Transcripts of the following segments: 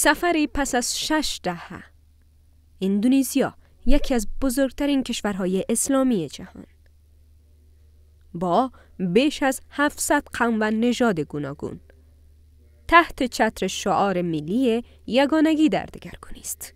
سفری پس از 6 دهه. اندونزیا یکی از بزرگترین کشورهای اسلامی جهان با بیش از 700 قوم و نژاد گوناگون تحت چتر شعار ملی یگانگی در دگرگونی است.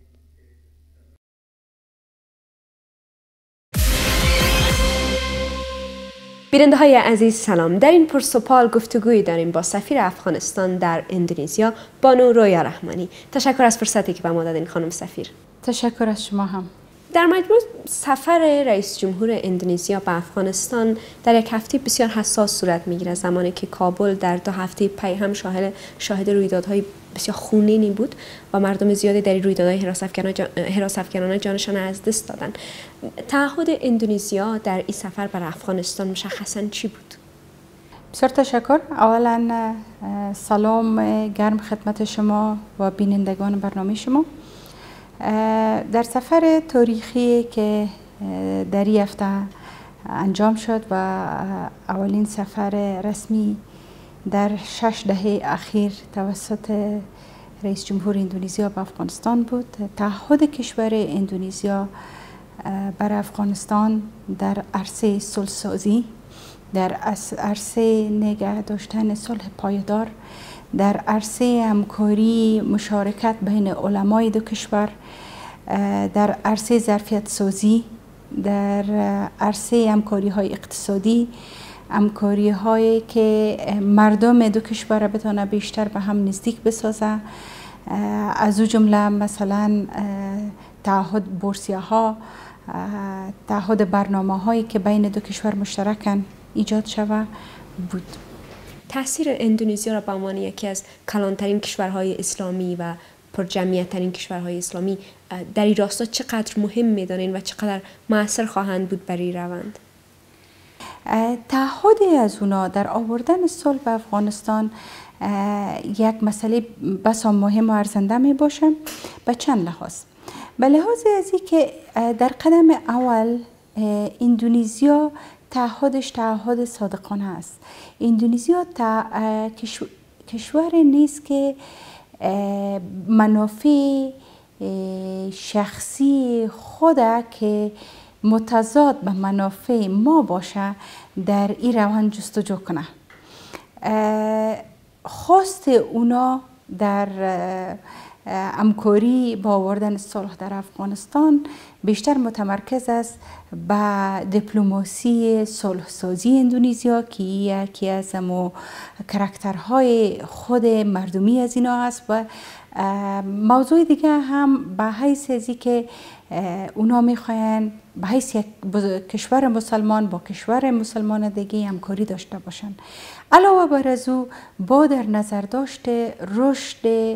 بیننده های عزیز سلام. در این پرسوپال گفتگویی داریم با سفیر افغانستان در اندونزیا بانو رویا رحمانی. تشکر از فرصتی که به ما دادین خانم سفیر. تشکر از شما هم. در مجموع سفر رئیس جمهور اندونزیا به افغانستان در یک هفته بسیار حساس صورت میگیره، زمانی که کابل در 2 هفته پی هم شاهد رویدادهای بسیار خونینی بود و مردم زیادی در رویدادهای هراس‌افکنانه جانشان از دست دادن. تعهد اندونزیا در این سفر بر افغانستان مشخصاً چی بود؟ بسیار تشکر. اولا سلام گرم خدمت شما و بینندگان برنامه شما. در سفر تاریخی که در این هفته انجام شد و اولین سفر رسمی در 6 دهه اخیر توسط رئیس جمهور اندونزیا به افغانستان بود، تعهد کشور اندونزیا بر افغانستان در عرصه صلح‌سازی، در عرصه نگه داشتن صلح پایدار، در عرصه همکاری مشارکت بین علمای دو کشور، در عرصه ظرفیت سازی، در عرصه همکاری های اقتصادی، همکاری هایی که مردم دو کشور را بتونه بیشتر به هم نزدیک بسازه، از او جمله مثلا تعهد بورسیه ها، تعهد برنامه هایی که بین دو کشور مشترکن ایجاد شوه بود. تاثیر اندونزیا را به عنوان یکی از کلانترین کشورهای اسلامی و پرجمعیت‌ترین کشورهای اسلامی در این راستا چقدر مهم می‌دانید و چقدر مؤثر خواهند بود برای روند؟ تعهدی از اونا در آوردن صلح به افغانستان یک مسئله بسیار مهم و ارزنده می باشه به چند لحاظ. به لحاظ از اینکه در قدم اول اندونزیا تعهدش تعهد صادقانه است. اندونزیا کشور نیست که منافع شخصی خود که متضاد به منافع ما باشه در این روند جستجو کنه. خواست اونا در همکاری با آوردن صلح در افغانستان بیشتر متمرکز است به دیپلماسی صلح سازی اندونزیا که یکی از کرکترهای خود مردمی از اینا است و موضوع دیگه هم به حیث ازی که اونا میخواین به حیث یک کشور مسلمان با کشور مسلمان دیگه همکاری داشته باشن. علاوه بر از او با در نظر داشته رشد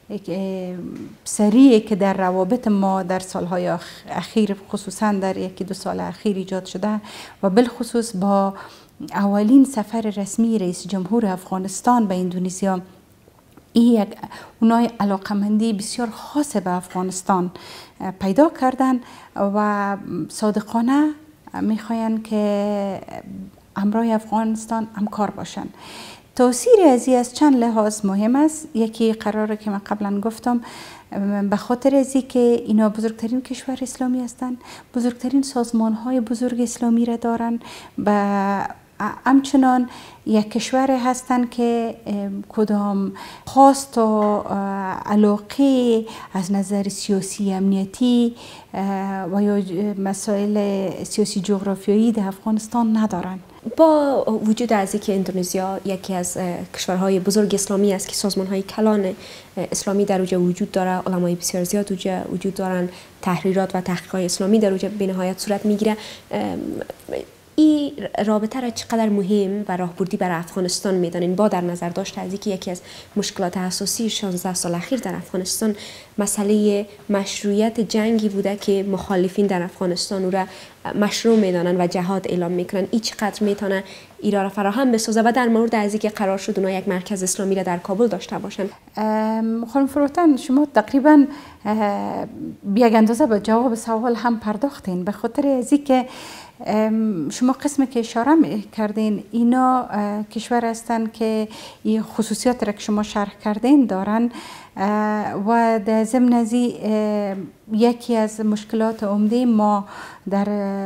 سریعی که در روابط ما در سالهای اخیر خصوصا در 1-2 سال اخیر ایجاد شده و بالخصوص با اولین سفر رسمی رئیس جمهور افغانستان به اندونزیا، این یک اونای علاقمندی بسیار خاص به افغانستان پیدا کردن و صادقانه میخواین که همراه افغانستان همکار باشن. تأثیر از این از چند لحاظ مهم است. یکی قراره که من قبلا گفتم به خاطر از این که اینا بزرگترین کشور اسلامی هستند، بزرگترین سازمان های بزرگ اسلامی را دارن، و همچنان یک کشور هستند که کدام خواست و علاقه از نظر سیاسی امنیتی و یا مسائل سیاسی جغرافیایی در افغانستان ندارن. با وجود از اینکه اندونزیا یکی از کشورهای بزرگ اسلامی است که سازمان‌های کلان اسلامی در اونجا وجود داره، علمای بسیار زیاد اونجا وجود دارن، تحریرات و تحقیقات اسلامی در اونجا به نهایت صورت میگیره، این رابطه را چقدر مهم و راهبردی برای افغانستان میدانین با در نظر داشته از اینکه یکی از مشکلات اساسی 16 سال اخیر در افغانستان مسئله مشروعیت جنگی بوده که مخالفین در افغانستان او را مشروع میدانن و جهاد اعلام میکنن، این چقدر میتونه ایران را فراهم بسازه و در مورد از اینکه قرار شد اونا یک مرکز اسلامی را در کابل داشته باشن؟ خانم فروتن، شما تقریبا یک اندازه به جواب سوال هم پرداختین، به خاطر از اینکه شما قسمی که اشاره کردین اینا کشور هستند که این خصوصیات را که شما شرح کردین دارن و در ضمن از یکی از مشکلات عمده ما در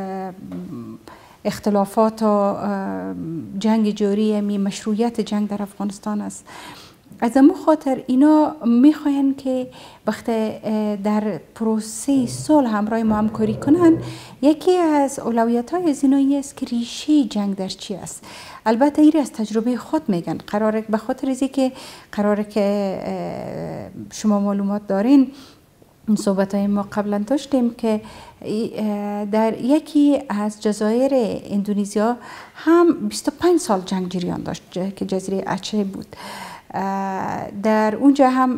اختلافات و جنگ جاری مشروعیت جنگ در افغانستان است. از امو خاطر اینا میخواین که وقتی در پروسه صلح همراه ما همکاری کنن، یکی از اولویت های از اینا است که ریشه جنگ در چی است. البته ایره از تجربه خود میگن، قراره به خاطر ازی که قراره که شما معلومات دارین، صحبت های ما قبلا داشتیم که در یکی از جزایر اندونزیا هم 25 سال جنگ جریان داشت که جزیره اچه بود. در اونجا هم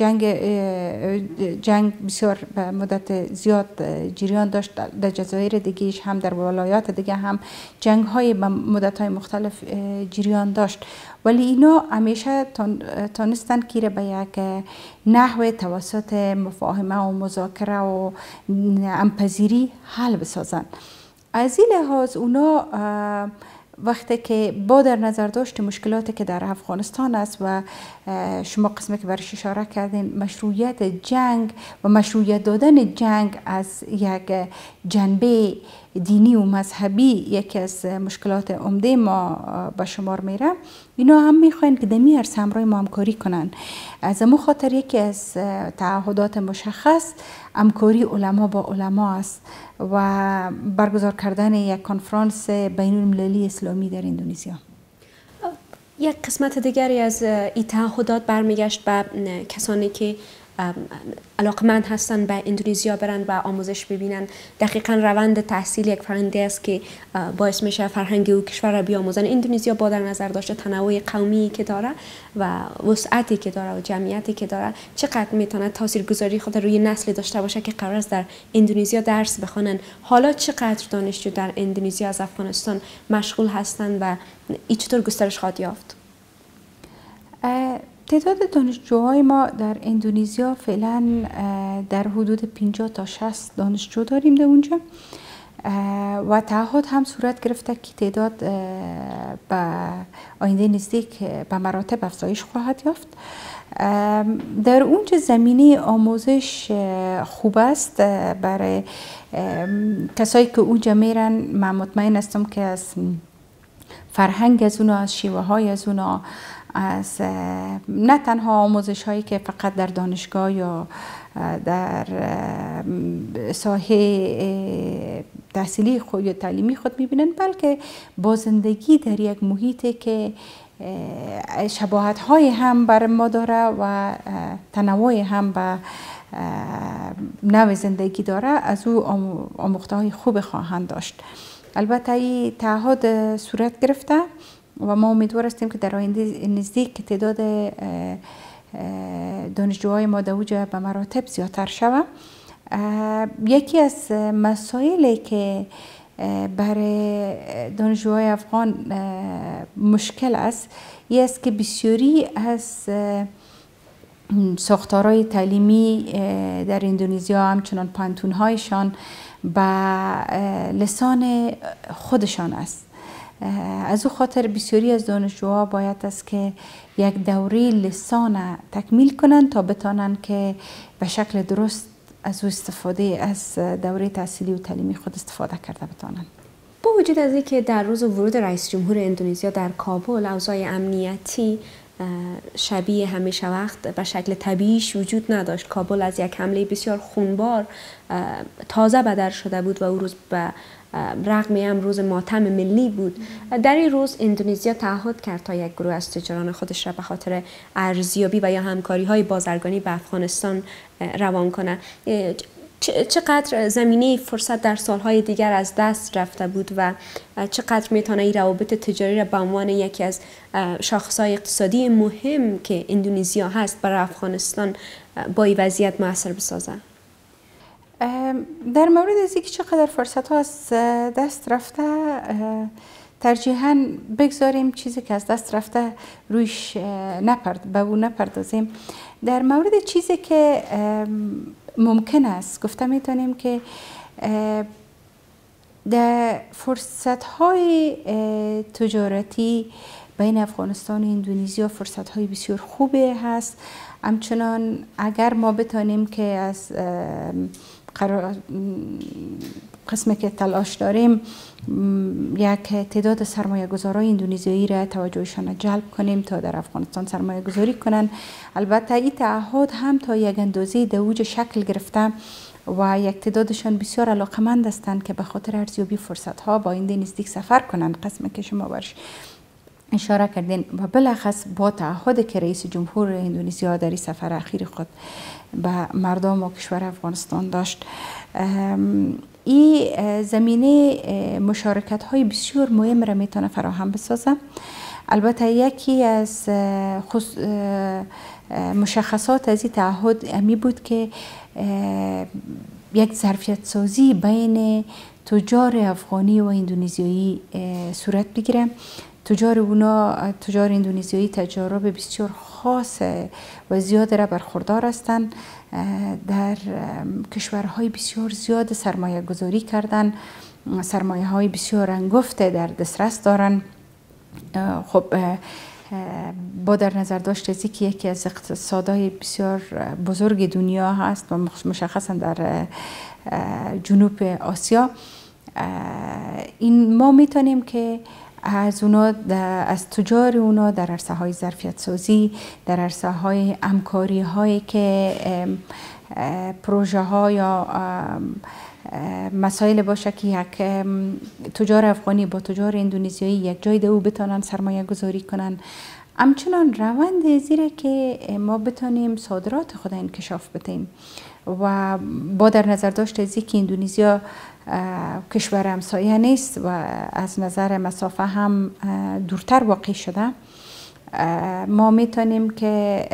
جنگ بسیار به مدت زیاد جریان داشت. در جزایر دیگهش هم در ولایات دیگه هم جنگ های به مدت های مختلف جریان داشت، ولی اینا همیشه تانستن که به یک نحو توسط مفاهمه و مذاکره و همپذیری حل بسازن. از این لحاظ اونا وقتی که با در نظر داشت مشکلاتی که در افغانستان است و شما قسمی که برش اشاره کردین مشروعیت جنگ و مشروعیت دادن جنگ از یک جنبه دینی و مذهبی یکی از مشکلات عمده ما به شمار میره، اینا هم میخواین که دمی عرصه همراه ما همکاری کنن. از امو خاطر یکی از تعهدات مشخص همکاری علما با علما است و برگزار کردن یک کنفرانس بین المللی اسلامی در اندونزیا. یک قسمت دیگری از این تعهدات برمیگشت به کسانی که علاقمند هستند به اندونزیا برن و آموزش ببینن. دقیقا روند تحصیل یک فرآیندی است که باعث میشه فرهنگ او کشور را بیاموزن. اندونزیا با در نظر داشته تنوع قومی که داره و وسعتی که داره و جمعیتی که داره، چقدر میتونه تاثیرگذاری خود روی نسل داشته باشه که قرار است در اندونزیا درس بخونن. حالا چقدر دانشجو در اندونزیا از افغانستان مشغول هستند و این چطور گسترش خواهد یافت؟ تعداد دانشجوهای ما در اندونزیا فعلا در حدود 50 تا 60 دانشجو داریم در اونجا و تعهد هم صورت گرفته که تعداد به آینده نزدیک به مراتب افزایش خواهد یافت. در اونجا زمینه آموزش خوب است برای کسایی که اونجا میرن. من مطمئن هستم که از فرهنگ از اونا، از شیوه های از اونا، از نه تنها آموزش هایی که فقط در دانشگاه یا در ساحه تحصیلی خود یا تعلیمی خود میبینن، بلکه با زندگی در یک محیطی که شباهت های هم بر ما داره و تنوع هم به نوع زندگی داره، از او آموخته های خوب خواهند داشت. البته این تعهد صورت گرفته و ما امیدوار هستیم که در آینده نزدیک که تعداد دانشجوهای ما در اوجه به مراتب زیادتر شود. یکی از مسائلی که برای دانشجوهای افغان مشکل است این است که بسیاری از ساختارهای تعلیمی در اندونزیا همچنان پانتونهایشان به لسان خودشان است. از او خاطر بسیاری از دانشجوها باید است که یک دوره لسان تکمیل کنند تا بتانند که به شکل درست از او استفاده از دوره تحصیلی و تعلیمی خود استفاده کرده بتانند. با وجود از اینکه در روز ورود رئیس جمهور اندونزیا در کابل اوضاع امنیتی شبیه همیشه وقت به شکل طبیعیش وجود نداشت، کابل از یک حمله بسیار خونبار تازه بدر شده بود و او روز به رغم هم روز ماتم ملی بود. در این روز اندونزیا تعهد کرد تا یک گروه از تجاران خودش را به خاطر ارزیابی و یا همکاری های بازرگانی به افغانستان روان کنه. چقدر زمینه فرصت در سالهای دیگر از دست رفته بود و چقدر میتونه این روابط تجاری را به عنوان یکی از شاخصهای اقتصادی مهم که اندونزیا هست برای افغانستان با این وضعیت مؤثر بسازه؟ در مورد از اینکه چقدر فرصت ها از دست رفته، ترجیحاً بگذاریم چیزی که از دست رفته رویش نپردازیم. در مورد چیزی که ممکن است گفته میتونیم که در فرصت‌های تجارتی بین افغانستان و اندونزیا فرصت‌های بسیار خوبه هست. همچنان اگر ما بتانیم که از قسمی که تلاش داریم یک تعداد سرمایه گذارای اندونزیایی را توجهشان را جلب کنیم تا در افغانستان سرمایه گذاری کنند. البته این تعهد هم تا یک اندازه در اوج شکل گرفته و یک تعدادشان بسیار علاقمند هستند که به خاطر ارزیابی فرصت ها با آینده نزدیک سفر کنند، قسمی که شما برش اشاره کردین، و بالاخص با تعهد که رئیس جمهور اندونزیا در این سفر اخیر خود به مردم و کشور افغانستان داشت. این زمینه مشارکت های بسیار مهم را میتونه فراهم بسازه. البته یکی از مشخصات از این تعهد امی بود که یک ظرفیت سازی بین تجار افغانی و اندونزیایی صورت بگیره. تجار اندونزیایی تجارب بسیار خاص و زیاد را برخوردار هستند. در کشورهای بسیار زیاد سرمایه گذاری کردن، سرمایه های بسیار انگفت در دسترس دارن. خب با در نظر داشت از که یکی از اقتصادهای بسیار بزرگ دنیا هست و مشخصا در جنوب آسیا، این ما میتونیم که از تجار اونا در عرصه های ظرفیت سازی، در عرصه های همکاری هایی که پروژه ها یا مسائل باشه که یک تجار افغانی با تجار اندونزیایی یک جای دو بتونن سرمایه گذاری کنن. همچنان روند زیره که ما بتونیم صادرات خود انکشاف بدیم و با در نظر داشت از که اندونزیا کشور همسایه نیست و از نظر مسافه هم دورتر واقع شده، ما میتونیم که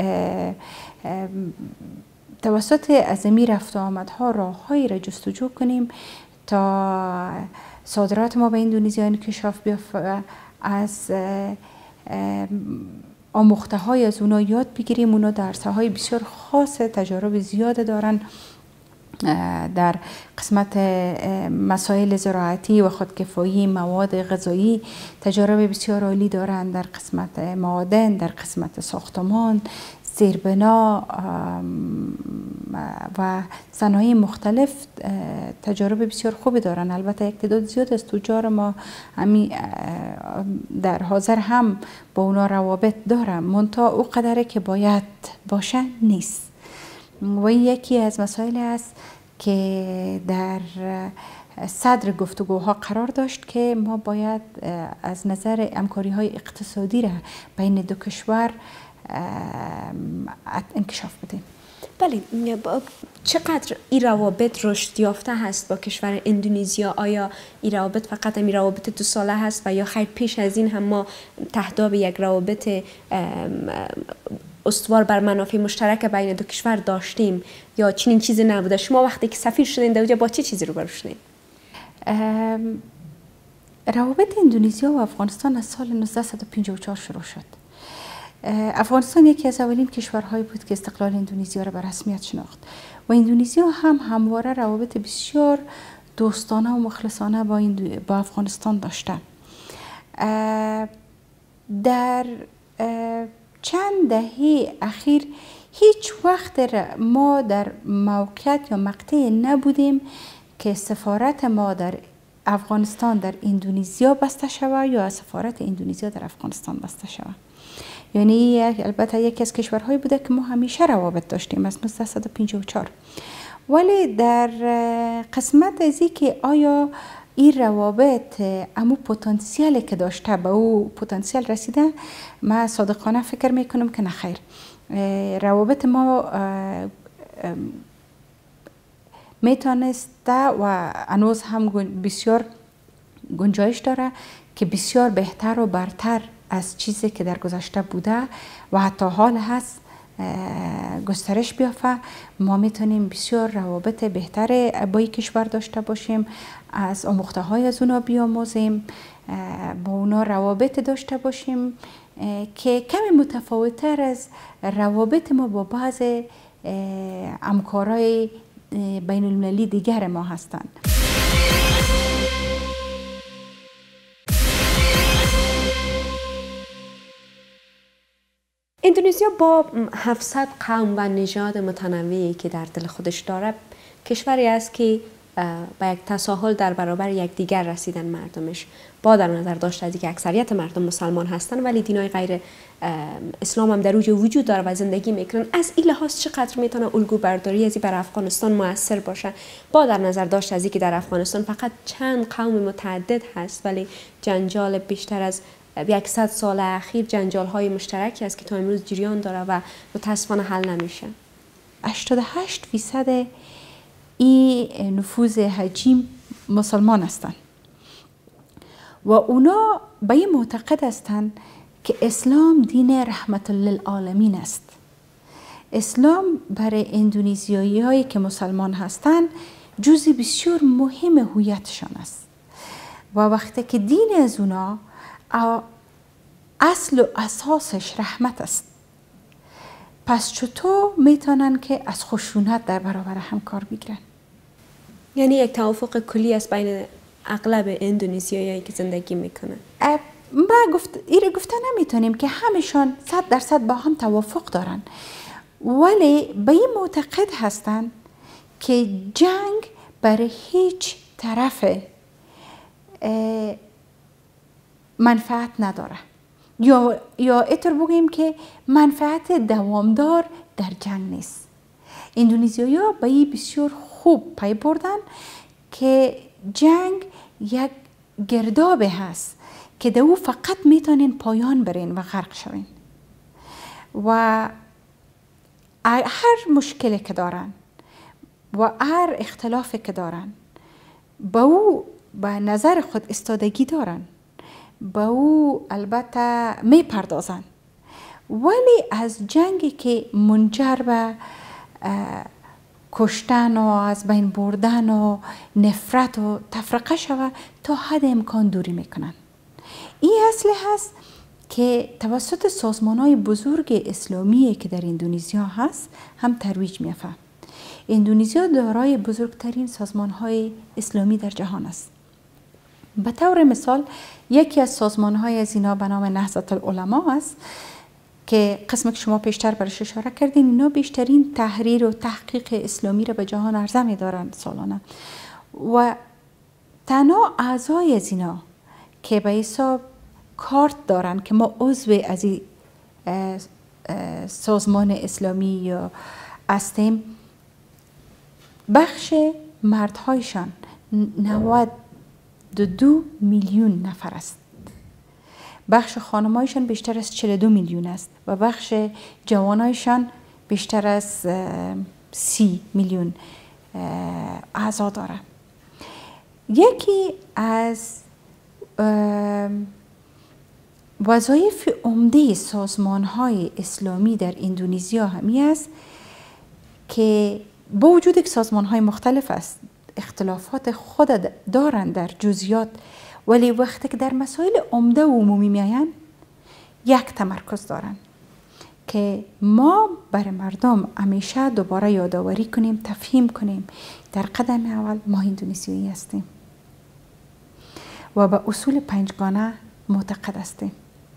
توسط ازمی رفت و آمدها راههایی را جستجو کنیم تا صادرات ما به اندونزیا انکشاف بیافته، از آموخته های از اونا یاد بگیریم. اونا در عرصه های بسیار خاص تجارب زیاد دارن، در قسمت مسائل زراعتی و خودکفایی مواد غذایی تجارب بسیار عالی دارند، در قسمت معادن، در قسمت ساختمان، زیربنا و صنایع مختلف تجارب بسیار خوبی دارن. البته یک تعداد زیاد از تجار ما در حاضر هم با اونا روابط دارم، منتها او قدره که باید باشه نیست و این یکی از مسائل است که در صدر گفتگوها قرار داشت که ما باید از نظر همکاری های اقتصادی را بین دو کشور انکشاف بدیم. بله، چقدر این روابط رشد یافته هست با کشور اندونزیا؟ آیا این روابط فقط این روابط 2 ساله هست و یا خیر پیش از این هم ما تهداب یک روابط استوار بر منافع مشترک بین دو کشور داشتیم یا چنین چیزی نبوده؟ شما وقتی که سفیر شدین در اونجا با چه چیزی روبرو شدین؟ روابط اندونزیا و افغانستان از سال 1954 شروع شد. افغانستان یکی از اولین کشورهایی بود که استقلال اندونزیا را به رسمیت شناخت و اندونزیا هم همواره روابط بسیار دوستانه و مخلصانه با افغانستان داشته. در چند دهه اخیر هیچ وقت ما در موقعیت یا مقطع نبودیم که سفارت ما در افغانستان در اندونزیا بسته شود یا سفارت اندونزیا در افغانستان بسته شود. یعنی البته یکی از کشورهایی بوده که ما همیشه روابط داشتیم از 1954. ولی در قسمت از این که آیا این روابط امو پتانسیلی که داشته به او پتانسیل رسیده، من صادقانه فکر میکنم که نخیر. روابط ما میتونسته و هنوز هم بسیار گنجایش داره که بسیار بهتر و برتر از چیزی که در گذشته بوده و حتی حال هست گسترش بیافته. ما میتونیم بسیار روابط بهتر با این کشور داشته باشیم، از آموخته های از اونا بیاموزیم، با اونا روابط داشته باشیم که کمی متفاوت‌تر از روابط ما با بعض همکارای بین المللی دیگر ما هستند. اندونزیا با 700 قوم و نژاد متنوعی که در دل خودش داره، کشوری است که با یک تساهل در برابر یکدیگر رسیدن مردمش، با در نظر داشت از اینکه اکثریت مردم مسلمان هستند ولی دینای غیر اسلام هم در اوج وجود داره و زندگی میکنن. از این لحاظ چقدر میتونه الگو برداری از این بر افغانستان موثر باشه، با در نظر داشت از اینکه در افغانستان فقط چند قوم متعدد هست ولی جنجال بیشتر از 100 سال اخیر جنجال های مشترکی است که تا امروز جریان داره و متاسفانه حل نمیشه. 88% این نفوذ حجیم مسلمان هستند و اونا به این معتقد هستند که اسلام دین رحمت للعالمین است. اسلام برای اندونزیایی هایی که مسلمان هستند جزء بسیار مهم هویتشان است و وقتی که دین از اونا اصل و اساسش رحمت است، پس چطور میتونن که از خشونت در برابر هم کار بگیرن؟ یعنی یک توافق کلی است بین اغلب اندونزیایی که زندگی میکنن. ما ایره گفته نمیتونیم که همشان 100% با هم توافق دارن، ولی به این معتقد هستن که جنگ برای هیچ طرف منفعت نداره، یا اینطور بگیم که منفعت دوامدار در جنگ نیست. اندونزیایی‌ها به این بسیار خوب پی بردن که جنگ یک گرداب هست که در او فقط میتونین پایان برین و غرق شوین و هر مشکلی که دارن و هر اختلافی که دارن با او به نظر خود استادگی دارن، با او البته میپردازن، ولی از جنگی که منجر به کشتن و از بین بردن و نفرت و تفرقه شود تا حد امکان دوری میکنن. این اصل هست که توسط سازمان‌های بزرگ اسلامی که در اندونزیا هست هم ترویج می‌یافته. اندونزیا دارای بزرگترین سازمان‌های اسلامی در جهان است. به طور مثال یکی از سازمان‌های از اینا به نام نهضت العلما است که قسم که شما پیشتر برش اشاره کردین. اینا بیشترین تحریر و تحقیق اسلامی را به جهان عرضه می‌دارند سالانه و تنها اعضای از اینا که به حساب کارت دارن که ما عضو از این سازمان اسلامی یا هستیم، بخش مردهایشان 92 میلیون نفر است، بخش خانمایشان بیشتر از 42 میلیون است و بخش جوانایشان بیشتر از 30 میلیون اعضا داره. یکی از وظایف عمده سازمان‌های اسلامی در اندونزیا همی است که با وجود که سازمان‌های مختلف است، اختلافات خود دارند در جزئیات، ولی وقتی که در مسائل عمده و عمومی میآیند یک تمرکز دارند که ما برای مردم همیشه دوباره یادآوری کنیم، تفهیم کنیم در قدم اول ما اندونزیایی هستیم و به اصول پنجگانه معتقد هستیم.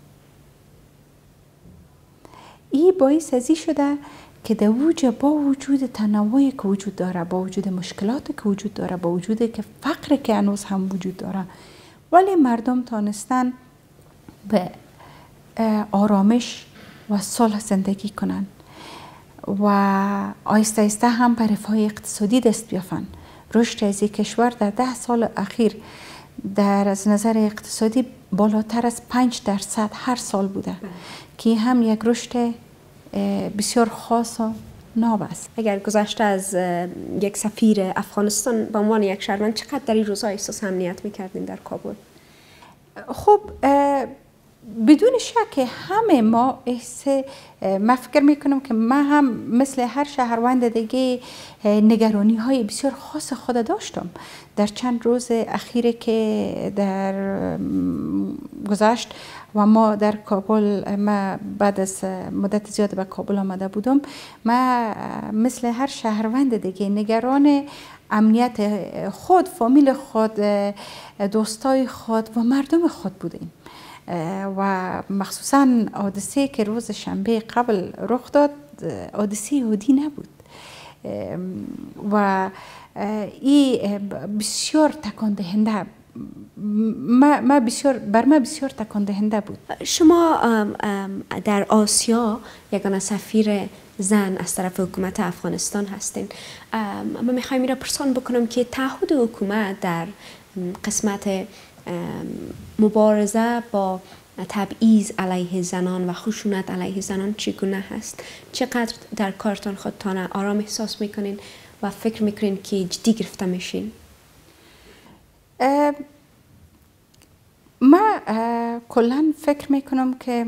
این باعث ازی شده که با وجود تنوعی که وجود داره، با وجود مشکلاتی که وجود داره، با وجود که فقر که هنوز هم وجود داره، ولی مردم تانستن به آرامش و صلح زندگی کنن و آهسته آهسته هم به رفاه اقتصادی دست بیافن. رشد از کشور در 10 سال اخیر در از نظر اقتصادی بالاتر از 5% هر سال بوده که هم یک رشد بسیار خاص و ناب است. اگر گذشته از یک سفیر افغانستان به عنوان یک شهروند چقدر در این روزها احساس امنیت میکردین در کابل؟ خب بدون شک همه ما من فکر میکنم که من هم مثل هر شهروند دیگه نگرانی های بسیار خاص خود داشتم در چند روز اخیره که در گذشت و ما در کابل، ما بعد از مدت زیاد به کابل آمده بودم، ما مثل هر شهروند دیگه نگران امنیت خود، فامیل خود، دوستای خود و مردم خود بودیم. و مخصوصا حادثه که روز شنبه قبل رخ داد حادثه عادی نبود و این بسیار تکان دهنده بر ما بسیار تکان دهنده بود. شما در آسیا یگانه سفیر زن از طرف حکومت افغانستان هستین. من میخوایم این را پرسان بکنم که تعهد حکومت در قسمت مبارزه با تبعیض علیه زنان و خشونت علیه زنان چگونه هست؟ چقدر در کارتان خودتان آرام احساس میکنین و فکر میکنین که جدی گرفته میشین؟ ما کلا فکر میکنم که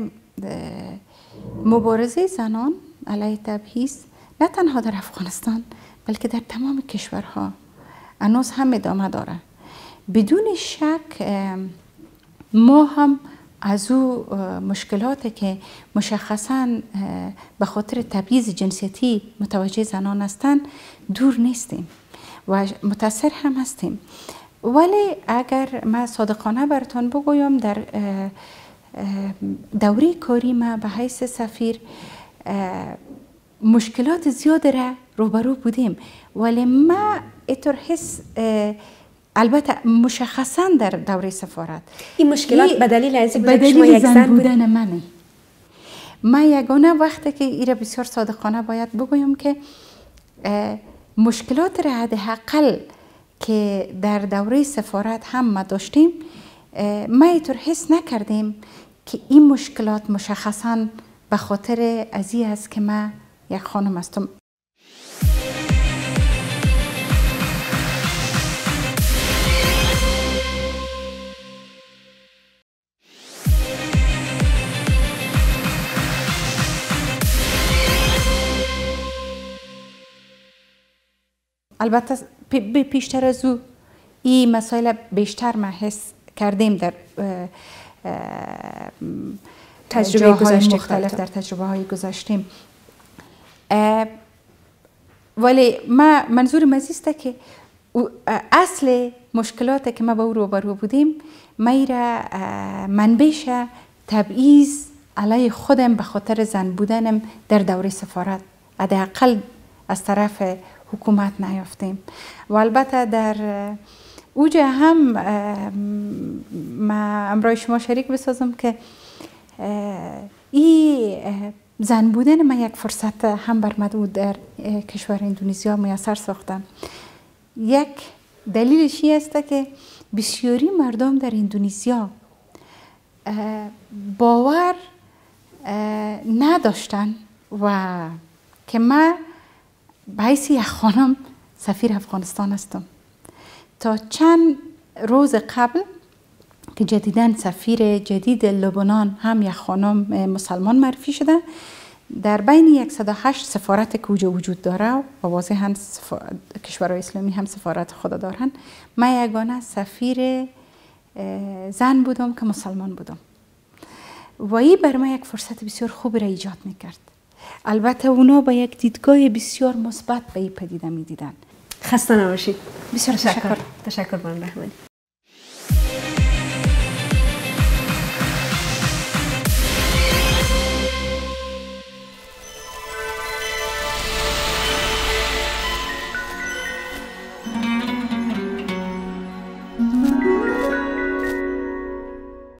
مبارزه زنان علیه تبعیض نه تنها در افغانستان بلکه در تمام کشورها هنوز هم ادامه داره. بدون شک ما هم از او مشکلاتی که مشخصاً به خاطر تبعیض جنسیتی متوجه زنان هستند دور نیستیم و متأثر هم هستیم. ولی اگر من صادقانه براتون بگویم در دوره کاری ما به حیث سفیر مشکلات زیاد را روبرو بودیم، ولی ما اینطور حس البته مشخصا در دوره سفارت این مشکلات به دلیل از اینکه شما یک زن بودن منه. ما یگانه وقتی که ایره بسیار صادقانه باید بگویم که مشکلات را حداقل که در دوره سفارت هم ما داشتیم ما اینطور حس نکردیم که این مشکلات مشخصا به خاطر ازی است که ما یک خانم هستم. البته پیشتر از او این مسائل بیشتر ما حس کردیم در تجربه مختلف در تجربه های گذاشتیم. ولی منظور مزیسته که اصل مشکلاتی که ما با او روبرو بودیم ما منبعش تبعیض علیه خودم به خاطر زن بودنم در دوره سفارت حداقل از طرف حکومت نیافتیم. و البته در اوجه هم ما امروز شما شریک بسازم که این زن بودن ما یک فرصت هم برمد در کشور اندونزیا میسر ساختم. یک دلیلش این است که بسیاری مردم در اندونزیا باور نداشتن و که ما به حیث یک خانم سفیر افغانستان هستم. تا چند روز قبل که جدیداً سفیر جدید لبنان هم یک خانم مسلمان معرفی شده، در بین 108 سفارت که وجود داره و واضحاً کشورهای اسلامی هم سفارت خود دارن، من یگانه سفیر زن بودم که مسلمان بودم و این بر من یک فرصت بسیار خوب را ایجاد میکرد. البته اونا با یک دیدگاه بسیار مثبت به این پدیده میدیدن. خسته نباشید. بسیار تشکر. تشکر بانو رحمانی.